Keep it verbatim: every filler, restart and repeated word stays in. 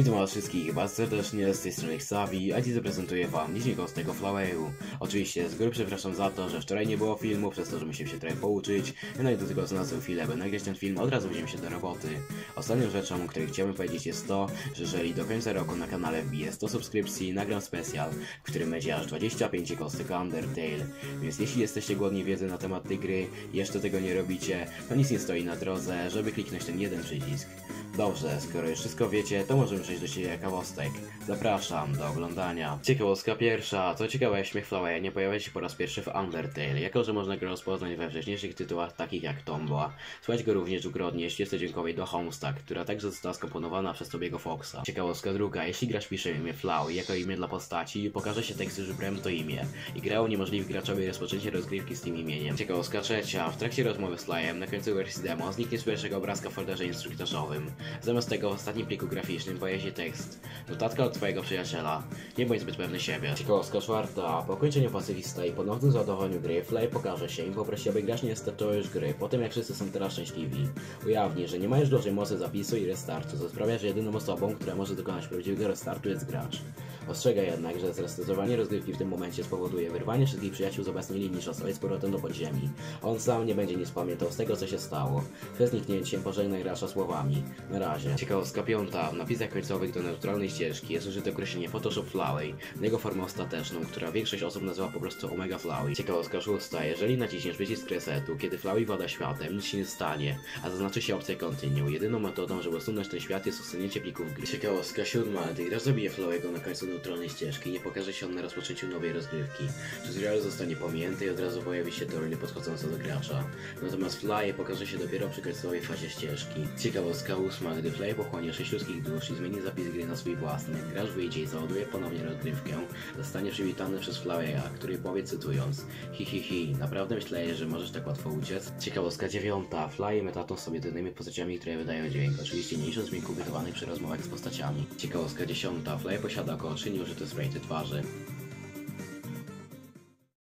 Witam was wszystkich bardzo serdecznie, z tej strony Xavi, a dziś zaprezentuję wam niźniego z tego Flawairu. Oczywiście z góry przepraszam za to, że wczoraj nie było filmu, przez to, że musiałem się trochę pouczyć. Jednak do tego znalazłem chwilę, by nagrać ten film, od razu wziąłem się do roboty. Ostatnią rzeczą, o której chciałbym powiedzieć, jest to, że jeżeli do końca roku na kanale wbije sto subskrypcji, nagram specjal, w którym będzie aż dwadzieścia pięć kostek Undertale. Więc jeśli jesteście głodni wiedzy na temat tej gry i jeszcze tego nie robicie, to nic nie stoi na drodze, żeby kliknąć ten jeden przycisk. Dobrze, skoro już wszystko wiecie, to możemy przejść do ciekawostek. Zapraszam do oglądania. Ciekawostka pierwsza. Co ciekawe, śmiech Flawairu nie pojawia się po raz pierwszy w Undertale, jako że można go rozpoznać we wcześniejszych tytułach takich jak Tomboa. Słychać go również dwukrotnie w ścieżce dźwiękowej do Homestuck, która także została skomponowana przez Tobiego Foxa. Ciekawostka druga. Jeśli gracz pisze imię Flawairu jako imię dla postaci, pokaże się tekst, że wybrałem to imię i gra uniemożliwi graczowi rozpoczęcie rozgrywki z tym imieniem. Ciekawostka trzecia. W trakcie rozmowy z Flyem na końcu wersji demo zniknie z pierwszego obrazka w folderze instruktażowym. Zamiast tego w ostatnim pliku graficznym pojawia się tekst. Notatka od twojego przyjaciela. Nie bądź zbyt pewny siebie. Ciekawostka czwarta. Po ukończeniu pacyfista i ponownym załadowaniu gry, Fly pokaże się i poprosi, aby grać nie startował już gry, po tym jak wszyscy są teraz szczęśliwi. Ujawni, że nie ma już dużej mocy zapisu i restartu, co sprawia, że jedyną osobą, która może dokonać prawdziwego restartu, jest gracz. Ostrzega jednak, że zrestartowanie rozgrywki w tym momencie spowoduje wyrwanie wszystkich przyjaciół z obecnej linii czasowej z powrotem do podziemi. On sam nie będzie nic pamiętał z tego, co się stało. Przed zniknięciem pożegnaj gracza słowami. Na razie. Ciekawostka piąta. W napisach końcowych do neutralnej ścieżki jest użyte określenie Photoshop Flawairu, jego formę ostateczną, która większość osób nazywa po prostu Omega Flawairu. Ciekawostka szósta. Jeżeli naciśniesz przycisk resetu, kiedy Flawairu wada światem, nic się nie stanie, a zaznaczy się opcja Continue. Jedyną metodą, żeby usunąć ten świat, jest usunięcie plików gry. Ciekawostka siódma. Gdy gracz zabije Flawairu na końcu neutralnej ścieżki, nie pokaże się on na rozpoczęciu nowej rozgrywki. Tutorial zostanie pominięty i od razu pojawi się teoria podchodząca do gracza. Natomiast Fly pokaże się dopiero przy końcowej fazie ścieżki. Ciekawostka ósma. Gdy Fly pochłonie sześć ludzkich dusz i zmieni zapis gry na swój własny, gracz wyjdzie i załaduje ponownie rozgrywkę, zostanie przywitany przez Fly'a, który powie cytując: hi hi hi, naprawdę myślałeś, że możesz tak łatwo uciec? Ciekawostka dziewiąta. Fly metatą sobie tylnymi postaciami, które wydają dźwięk, oczywiście mniejszy od dźwięku wydawanych przy rozmowach z postaciami. Ciekawostka dziesiąta. Fly posiada około trzy nieużyte sprite twarzy.